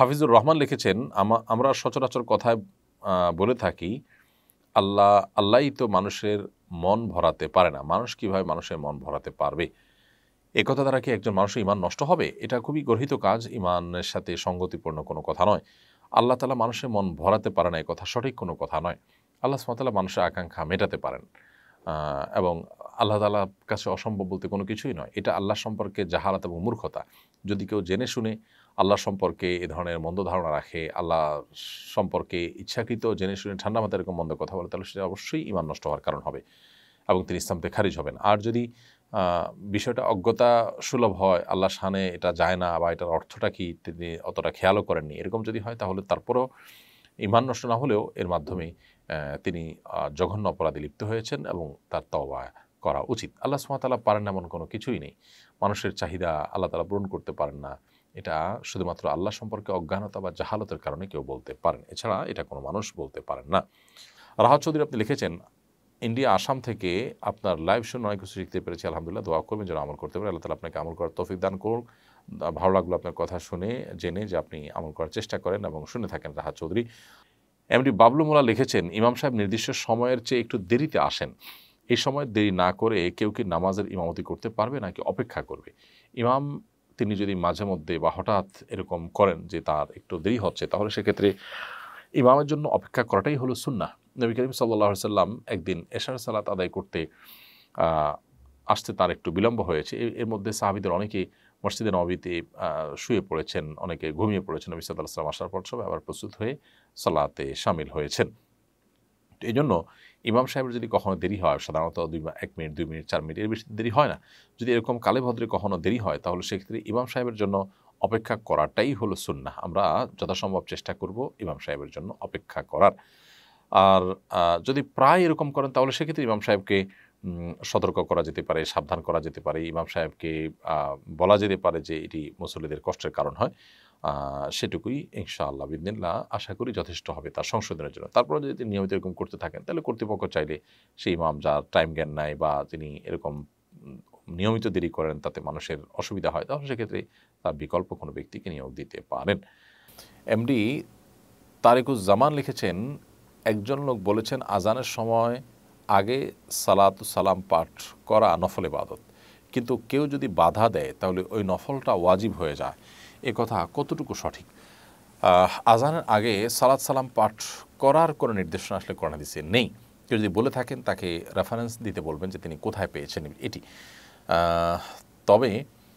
হাফিজুর রহমান লিখেছেন, আমরা সচরাচর কথায় বলে থাকি আল্লাহই তো মানুষের মন ভরাতে পারে না, মানুষ কিভাবে মানুষের মন ভরাতে পারবে? এ কথা দ্বারা কি একজন মানুষের ঈমান নষ্ট হবে? এটা খুবই গর্হিত কাজ, ঈমানের সাথে সঙ্গতিপূর্ণ কোনো কথা নয়। আল্লাহ তাআলা মানুষের মন ভরাতে পারে না, এ কথা সঠিক কোনো কথা নয়। আল্লাহ সুবহানাহু ওয়া তাআলা মানুষের আকাঙ্ক্ষা মেটাতে পারেন। এবং আল্লাহ তাআলার কাছে অসম্ভব বলতে কোনো কিছুই নয়। এটা আল্লাহ সম্পর্কে জাহালাত এবং মূর্খতা। যদি কেউ জেনে শুনে আল্লাহ সম্পর্কে এ ধরনের মন্দ ধারণা রাখে, আল্লাহ সম্পর্কে ইচ্ছাকৃত জেনে শুনে ঠান্ডা মাথায় এরকম মন্দ কথা বলে, তাহলে সেটা অবশ্যই ঈমান নষ্ট হওয়ার কারণ হবে এবং তিনি ইসলাম থেকে খারিজ হবেন। আর যদি বিষয়টা অজ্ঞতা সুলভ হয়, আল্লাহর শানে এটা যায় না বা এটার অর্থটা কি তিনি অতটা খেয়ালও করেননি, এরকম যদি হয় তাহলে তারপরেও ঈমান নষ্ট না হলেও এর মাধ্যমে তিনি জঘন্য অপরাধে লিপ্ত হয়েছেন এবং তার তওবা করা উচিত। আল্লাহ সুবহানাহু ওয়া তাআলা পারেন এমন কোনো কিছুই নেই। মানুষের চাহিদা আল্লাহ তাআলা পূরণ করতে পারেন না, এটা শুধুমাত্র আল্লাহ সম্পর্কে অজ্ঞানতা বা জাহালতের কারণে কেউ বলতে পারেন। এছাড়া এটা কোনো মানুষ বলতে পারেন না। রাহাত চৌধুরী আপনি লিখেছেন, ইন্ডিয়া আসাম থেকে আপনার লাইভ শুনে অনেক কিছু শিখতে পেরেছি, আলহামদুলিল্লাহ। দোয়া করবেন যেন আমল করতে পারে, আল্লাহ তাআলা আপনাকে আমল করার তৌফিক দান করুন। ভালো লাগলো আপনার কথা শুনে জেনে যে আপনি আমল করার চেষ্টা করেন এবং শুনে থাকেন। রাহাত চৌধুরী এমডি বাবলু মোল্লা লিখেছেন, ইমাম সাহেব নির্দিষ্ট সময়ের চেয়ে একটু দেরিতে আসেন, এই সময় দেরি না করে কেউ কি নামাজের ইমামতি করতে পারবে নাকি অপেক্ষা করবে? ইমাম তিনি যদি মাঝে মধ্যে বা হঠাৎ এরকম করেন যে তার একটু দেরি হচ্ছে, তাহলে সেক্ষেত্রে ইমামের জন্য অপেক্ষা করাটাই হলো সুন্নাহ। নবী করিম সাল্লাল্লাহু আলাইহি ওয়াসাল্লাম একদিন এশার সালাত আদায় করতে আসতে তার একটু বিলম্ব হয়েছে। এর মধ্যে সাহাবীদের অনেকেই মসজিদে নববীতে শুয়ে পড়েছেন, অনেকে ঘুমিয়ে পড়েছেন। নবী সাল্লাল্লাহু আলাইহি ওয়াসাল্লাম আসার পর সবাই আবার প্রস্তুত হয়ে সালাতে শামিল হয়েছেন। তো এইজন্য ইমাম সাহেবের যদি কখনো দেরি হয়, সাধারণত ১ মিনিট, ২ মিনিট, ৪ মিনিট, এর বেশি দেরি হয় না। যদি এরকম কালে ভদ্রে কখনো দেরি হয়, তাহলে সেক্ষেত্রে ইমাম সাহেবের জন্য অপেক্ষা করাটাই হলো সুন্নাহ। আমরা যথাসম্ভব চেষ্টা করব ইমাম সাহেবের জন্য অপেক্ষা করার। আর যদি প্রায় এরকম করেন, তাহলে সেক্ষেত্রে ইমাম সাহেবকে সতর্ক করা যেতে পারে, সাবধান করা যেতে পারে। ইমাম সাহেবকে বলা যেতে পারে যে এটি মুসল্লিদের কষ্টের কারণ হয়। সেটুকুই ইনশাআল্লাহ বিইذনিল্লাহ আশা করি যথেষ্ট হবে তার সংশোধনের জন্য। তারপরে যদি নিয়মিত এরকম করতে থাকেন, তাহলে কর্তৃপক্ষ চাইলে সেই ইমাম যার টাইম জ্ঞান নাই বা তিনি এরকম নিয়মিত দেরি করেন, তাতে মানুষের অসুবিধা হয়, তাহলে সেক্ষেত্রে তার বিকল্প কোনো ব্যক্তিকে নিয়োগ দিতে পারেন। এমডি তারেকুজ্জামান লিখেছেন, একজন লোক বলেছেন আজানের সময় আগে সালাতু সালাম পাঠ করা নফল ইবাদত, কিন্তু কেউ যদি বাধা দেয় তাহলে ওই নফলটা ওয়াজিব হয়ে যায়। এ কথা কতটুকু সঠিক? আজানের আগে সালাত সালাম পাঠ করার কোনো নির্দেশনা আসলে কোরআন হাদিসে নেই। কেউ যদি বলে থাকেন তাকে রেফারেন্স দিতে বলবেন যে তিনি কোথায় পেয়েছেন এটি। তবে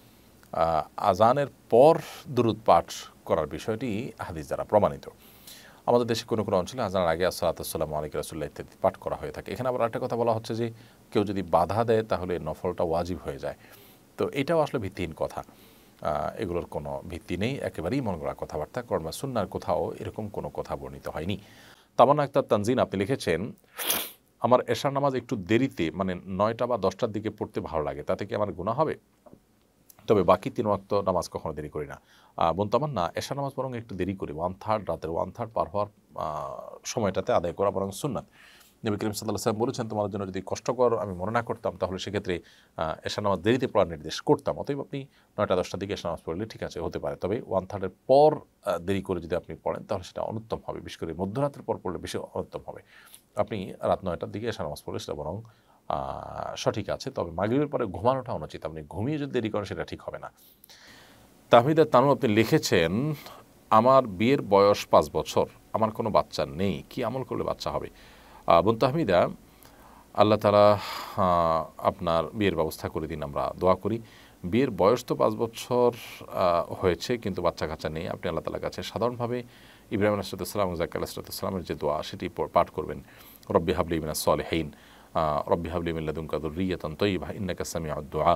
আজানের পর দুরূদ পাঠ করার বিষয়টি হাদিস দ্বারা প্রমাণিত। আমাদের দেশে কোনো কোনো অঞ্চলে আজানের আগে আসসালাতু ওয়াসসালামু আলাইকা রাসূলুল্লাহ ইত্যাদি পাঠ করা হয়ে থাকে। এখানে আবার একটা কথা বলা হচ্ছে যে কেউ যদি বাধা দেয় তাহলে নফলটা ওয়াজিব হয়ে যায়। তো এটাও আসলে ভিত্তিহীন কথা। এগুলোর কোনো ভিত্তি নেই, একেবারেই মন গড়া কথাবার্তা। কোরআন বা সুন্নাহর কোথাও এরকম কোনো কথা বর্ণিত হয়নি। তামান্না আক্তার তানজিন আপনি লিখেছেন, আমার এশার নামাজ একটু দেরিতে মানে ৯টা বা ১০টার দিকে পড়তে ভালো লাগে, তাতে কি আমার গুনাহ হবে? তবে বাকি ৩ ওয়াক্ত নামাজ কখনো দেরি করি না। বোন তামান্না, এশার নামাজ বরং একটু দেরি করি, 1/3 রাতের 1/3 পার হওয়ার সময়টাতে আদায় করা বরং সুন্নাত। নবী করিম সাল্লাল্লাহু আলাইহি ওয়াসাল্লাম বলেছেন, তোমাদের জন্য যদি কষ্টকর আমি মনে না করতাম, তাহলে সেক্ষেত্রে এশার নামাজ দেরিতে পড়ার নির্দেশ করতাম। অতএব আপনি ৯টা ১০টার দিকে এশার নামাজ পড়লে ঠিক আছে, হতে পারে। তবে 1/3 পর দেরি করে যদি আপনি পড়েন, তাহলে সেটা অনুত্তম হবে। বিশেষ করে মধ্যরাতের পর পড়লে বেশি অনুত্তম হবে। আপনি রাত ৯টার দিকে এশার নামাজ পড়লে সেটা বরং সঠিক আছে। তবে মাগরিবের পরে ঘুমানোটা অনুচিত। আপনি ঘুমিয়ে যদি দেরি করেন, সেটা ঠিক হবে না। তাহমিদা তানু আপনি লিখেছেন, আমার বিয়ের বয়স ৫ বছর, আমার কোনো বাচ্চা নেই, কি আমল করলে বাচ্চা হবে? বোন তাহমিদা, আল্লাহ তাআলা আপনার বিয়ের ব্যবস্থা করে দিন, আমরা দোয়া করি। বিয়ের বয়স তো ৫ বছর হয়েছে, কিন্তু বাচ্চা কাচ্চা নেই। আপনি আল্লাহ তাআলার কাছে সাধারণভাবে ইব্রাহিম আলাইহিস সালাম এবং যাকারিয়া আলাইহিস সালামের যে দোয়া, সেটি পাঠ করবেন। রব্বি হাবলি মিনাস সলিহিন, রব্বি হাবলি মিন লাদুনকা যুররিয়াতান তাইয়্যিবাহ ইন্নাকা সামিউদ দুআ।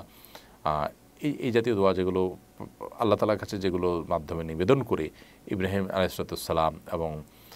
এই জাতীয় দোয়া যেগুলো আল্লাহ তাআলার কাছে, যেগুলো মাধ্যমে নিবেদন করে ইব্রাহিম আলাইহিস সালাম এবং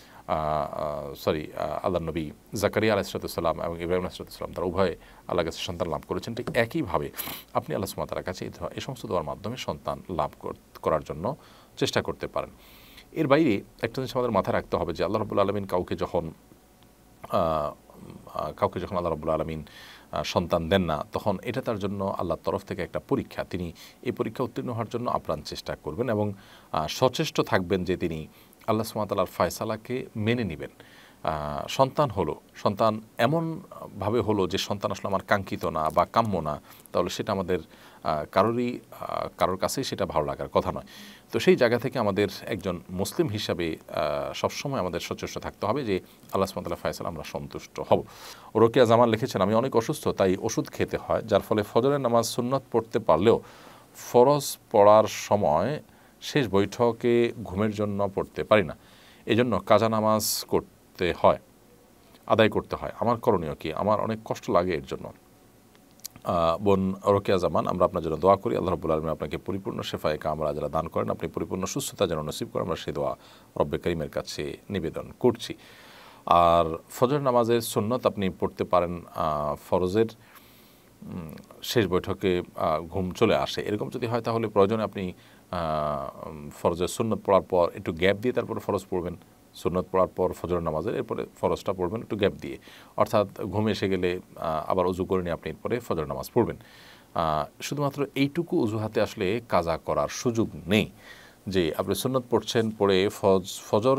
আল্লাহর নবী যাকারিয়া আলাইহিস সালাম এবং ইব্রাহিম আলাইহিস সালাম তারা উভয়ে আল্লাহর কাছে সন্তান লাভ করেছেন, ঠিক একইভাবে আপনি আল্লাহ সুবহানাহু ওয়া তাআলার কাছে এই সমস্ত দোয়ার মাধ্যমে সন্তান লাভ করার জন্য চেষ্টা করতে পারেন। এর বাইরে একটা জিনিস আমাদের মাথায় রাখতে হবে যে আল্লাহ রাব্বুল আলামিন কাউকে যখন আল্লাহ রাব্বুল আলামিন সন্তান দেন না, তখন এটা তার জন্য আল্লাহর তরফ থেকে একটা পরীক্ষা। তিনি এই পরীক্ষা উত্তীর্ণ হওয়ার জন্য আপ্রাণ চেষ্টা করবেন এবং সচেষ্ট থাকবেন যে তিনি আল্লাহ সুবহানাহু ওয়া তাআলার ফয়সালাকে মেনে নেবেন। সন্তান হলো, সন্তান এমনভাবে হলো যে সন্তান আসলে আমার কাঙ্ক্ষিত না বা কাম্য না, তাহলে সেটা আমাদের কারোর কাছেই সেটা ভালো লাগার কথা নয়। তো সেই জায়গা থেকে আমাদের একজন মুসলিম হিসাবে সবসময় আমাদের সচেষ্ট থাকতে হবে যে আল্লাহ সুবহানাহু ওয়া তাআলার ফয়সালা আমরা সন্তুষ্ট হব। রোকেয়া জামান লিখেছেন, আমি অনেক অসুস্থ, তাই ওষুধ খেতে হয়, যার ফলে ফজরের নামাজ সুন্নত পড়তে পারলেও ফরজ পড়ার সময় শেষ বৈঠকে ঘুমের জন্য পড়তে পারি না, এজন্য কাজা নামাজ আদায় করতে হয়। আমার করণীয় কি? আমার অনেক কষ্ট লাগে এর জন্য। বোন রোকেয়া জামান, আমরা আপনার জন্য দোয়া করি, আল্লাহ রাব্বুল আলামিন আপনাকে পরিপূর্ণ শেফায়ে কামরা যারা দান করেন, আপনি পরিপূর্ণ সুস্থতা যেন নসিব করেন, আমরা সেই দোয়া রব্বে করিমের কাছে নিবেদন করছি। আর ফজর নামাজের সুন্নত আপনি পড়তে পারেন, ফরজের শেষ বৈঠকে ঘুম চলে আসে, এরকম যদি হয় তাহলে প্রয়োজনে আপনি ফরজের সুন্নত পড়ার পর একটু গ্যাপ দিয়ে তারপরে ফরজ পড়বেন, সুন্নত পড়ার পর ফজর নামাজের, এরপরে ফরজটা পড়বেন একটু গ্যাপ দিয়ে, অর্থাৎ ঘুম এসে গেলে আবার উজু করে নিয়ে আপনি এরপরে ফজর নামাজ পড়বেন। শুধুমাত্র এইটুকু অজুহাতে আসলে কাজা করার সুযোগ নেই যে আপনি সুন্নত পড়ছেন, পড়ে ফজর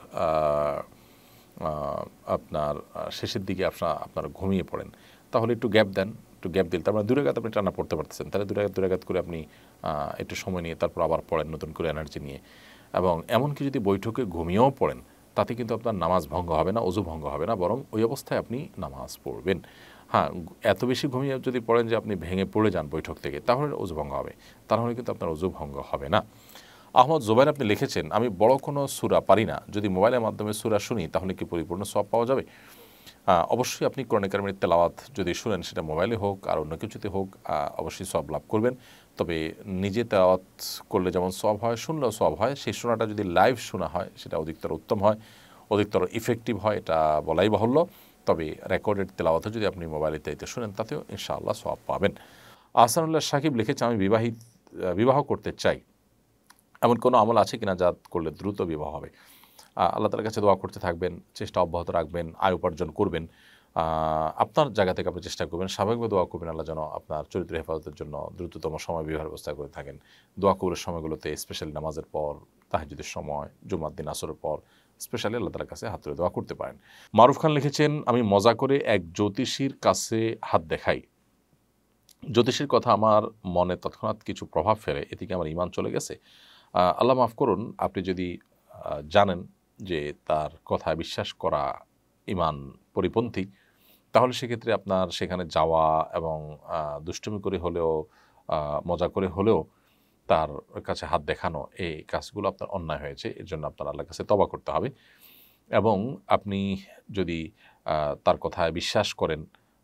আপনার শেষের দিকে আপনার ঘুমিয়ে পড়েন, তাহলে একটু গ্যাপ দেন, একটু গ্যাপ দিলে তার মানে 2 রাকাত আপনি টানা পড়তে পারতেছেন, তাহলে 2 রাকাত করে আপনি একটু সময় নিয়ে তারপর আবার পড়েন নতুন করে এনার্জি নিয়ে। এবং এমনকি যদি বৈঠকে ঘুমিয়েও পড়েন তাতে কিন্তু আপনার নামাজ ভঙ্গ হবে না, ওযু ভঙ্গ হবে না, বরং ওই অবস্থায় আপনি নামাজ পড়বেন। হ্যাঁ, এত বেশি ঘুমিয়ে যদি পড়েন যে আপনি ভেঙে পড়ে যান বৈঠক থেকে, তাহলে ওযু ভঙ্গ হবে, তাহলে কিন্তু আপনার ওযু ভঙ্গ হবে না। আহমদ জুবাইর আপনি লিখেছেন, আমি বড় কোনো সূরা পারি না, যদি মোবাইলের মাধ্যমে সূরা শুনি তাহলে কি পরিপূর্ণ সওয়াব পাওয়া যাবে? অবশ্যই আপনি কোরআন কারিমের তেলাওয়াত যদি শুনেন, সেটা মোবাইলে হোক আর অন্য কিছুতে হোক, অবশ্যই সওয়াব লাভ করবেন। তবে নিজে তেলাওয়াত করলে যেমন সওয়াব হয়, শুনলেও সওয়াব হয়, সেই শোনাটা যদি লাইভ শোনা হয় সেটা অধিকতর উত্তম হয়, অধিকতর ইফেক্টিভ হয়, এটা বলাই বাহুল্য। তবে রেকর্ডেড তেলাওয়াতও যদি আপনি মোবাইলে ইত্যাদিতে শুনেন তাতেও ইনশাআল্লাহ সওয়াব পাবেন। আহসানুল্লাহ সাকিব লিখেছে, আমি বিবাহ করতে চাই, এমন কোনো আমল আছে কিনা যা করলে দ্রুত বিবাহ হবে? আল্লাহ তাআলার কাছে দোয়া করতে থাকবেন, চেষ্টা অব্যাহত রাখবেন, আয় উপার্জন করবেন, আপনার জায়গা থেকে আপনি চেষ্টা করবেন, স্বাভাবিকভাবে দোয়া করবেন আল্লাহ যেন আপনার চরিত্র হেফাজতের জন্য দ্রুততম সময় বিবাহের ব্যবস্থা করে থাকেন। দোয়া কবুলের সময়গুলোতে স্পেশালি নামাজের পর, তাহাজ্জুদের সময়, জুমার দিন আসরের পর স্পেশালি আল্লাহ তাআলার কাছে হাত তুলে দোয়া করতে পারেন। মারুফ খান লিখেছেন, আমি মজা করে এক জ্যোতিষীর কাছে হাত দেখাই, জ্যোতিষীর কথা আমার মনে তৎক্ষণাৎ কিছু প্রভাব ফেলে, এ থেকে আমার ঈমান চলে গেছে। আল্লাহ মাফ করুন, আপনি যদি জানেন যে তার কথায় বিশ্বাস করা ঈমান পরিপন্থী, তাহলে সেক্ষেত্রে আপনার সেখানে যাওয়া এবং দুষ্টুমি করে হলেও মজা করে হলেও তার কাছে হাত দেখানো, এই কাজগুলো আপনার অন্যায় হয়েছে, এর জন্য আপনার আল্লাহর কাছে তওবা করতে হবে। এবং আপনি যদি তার কথায় বিশ্বাস করেন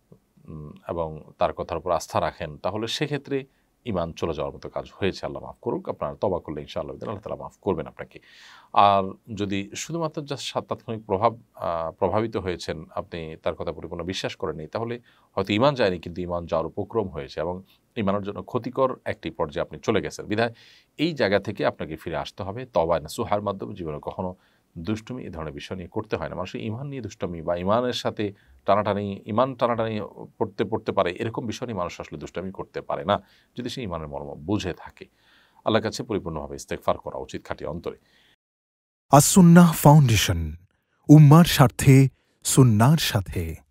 এবং তার কথার উপর আস্থা রাখেন, তাহলে সেক্ষেত্রে ঈমান চলে যাওয়ার মতো কাজ হয়েছে, আল্লাহ মাফ করুক। আপনার তওবা করলে ইনশাআল্লাহ আল্লাহ তাআলা মাফ করবেন আপনাকে। আর যদি শুধুমাত্র জাস্ট তাৎক্ষণিক প্রভাবিত হয়েছেন, আপনি তার কথা পরিপূর্ণ বিশ্বাস করেননি, তাহলে হয়তো ঈমান যায়নি কিন্তু ঈমান যাওয়ার উপক্রম হয়েছে এবং ঈমানের জন্য ক্ষতিকর একটি পর্যায়ে আপনি চলে গেছেন। বিধায় এই জায়গা থেকে আপনাকে ফিরে আসতে হবে তওবা নাসুহার মাধ্যমে। জীবনে কখনো দুষ্টুমি এই ধরনের বিষয় নিয়ে করতে হয় না। মানুষের ঈমান নিয়ে দুষ্টুমি বা ঈমানের সাথে ঈমান টানাটানি পড়তে পারে, এরকম বিষয় নিয়ে মানুষ আসলে দুষ্টামি করতে পারে না, যদি সে ঈমানের মর্ম বুঝে থাকে। আল্লাহর কাছে পরিপূর্ণভাবে ইস্তেগফার করা উচিত খাঁটি অন্তরে। আস-সুন্নাহ ফাউন্ডেশন, উম্মার স্বার্থে সুন্নাহর সাথে।